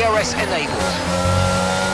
DRS enabled.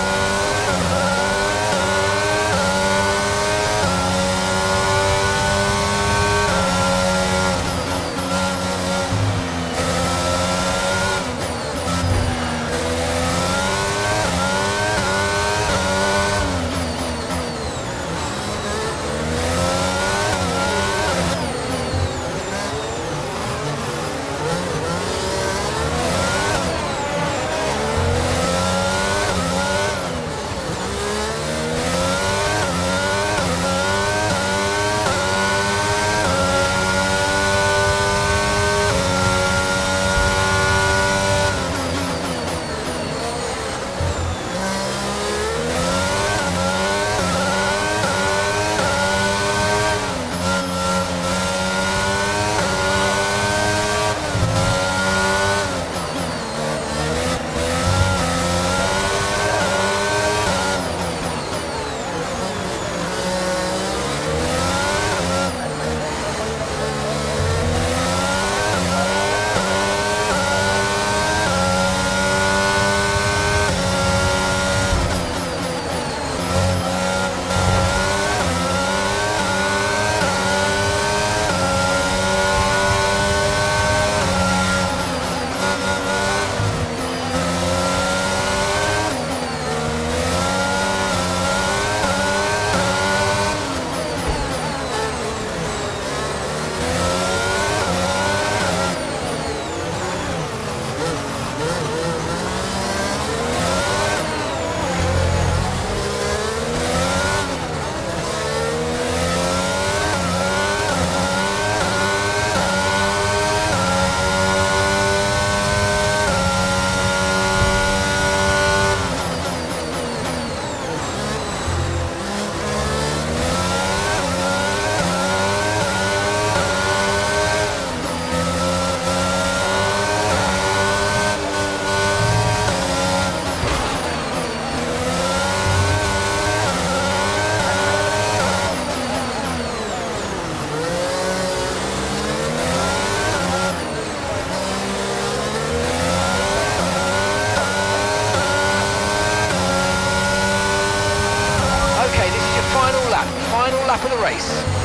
Final lap of the race.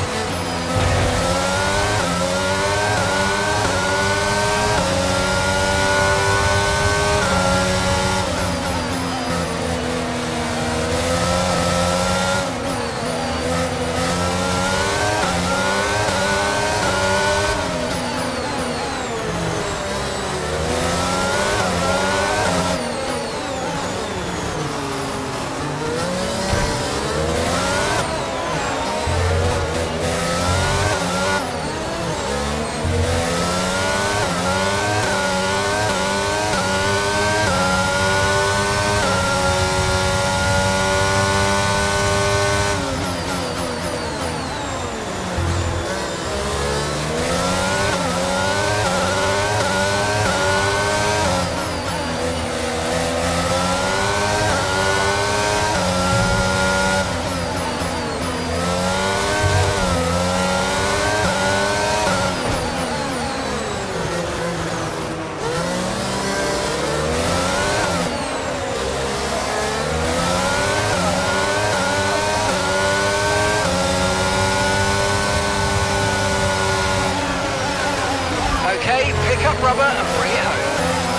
Okay, pick up rubber and bring it home.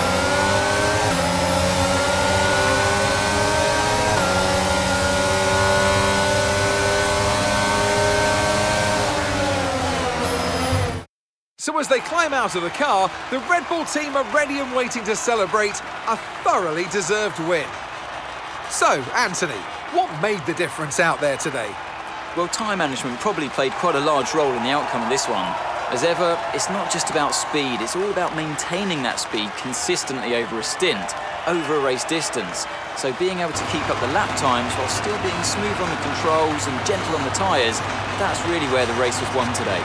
So as they climb out of the car, the Red Bull team are ready and waiting to celebrate a thoroughly deserved win. So, Anthony, what made the difference out there today? Well, time management probably played quite a large role in the outcome of this one. As ever, it's not just about speed, it's all about maintaining that speed consistently over a stint, over a race distance. So being able to keep up the lap times while still being smooth on the controls and gentle on the tyres, that's really where the race was won today.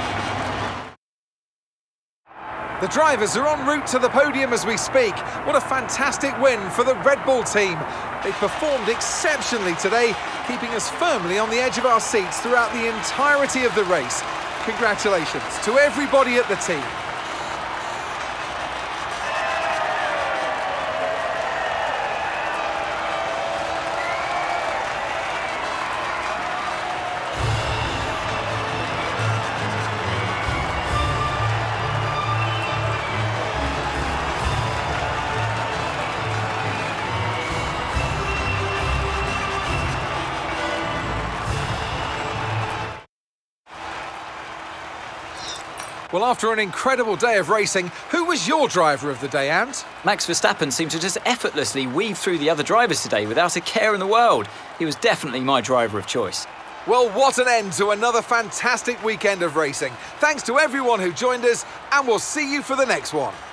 The drivers are en route to the podium as we speak. What a fantastic win for the Red Bull team. They performed exceptionally today, keeping us firmly on the edge of our seats throughout the entirety of the race. Congratulations to everybody at the team. Well, after an incredible day of racing, who was your driver of the day, Ant? Max Verstappen seemed to just effortlessly weave through the other drivers today without a care in the world. He was definitely my driver of choice. Well, what an end to another fantastic weekend of racing. Thanks to everyone who joined us, and we'll see you for the next one.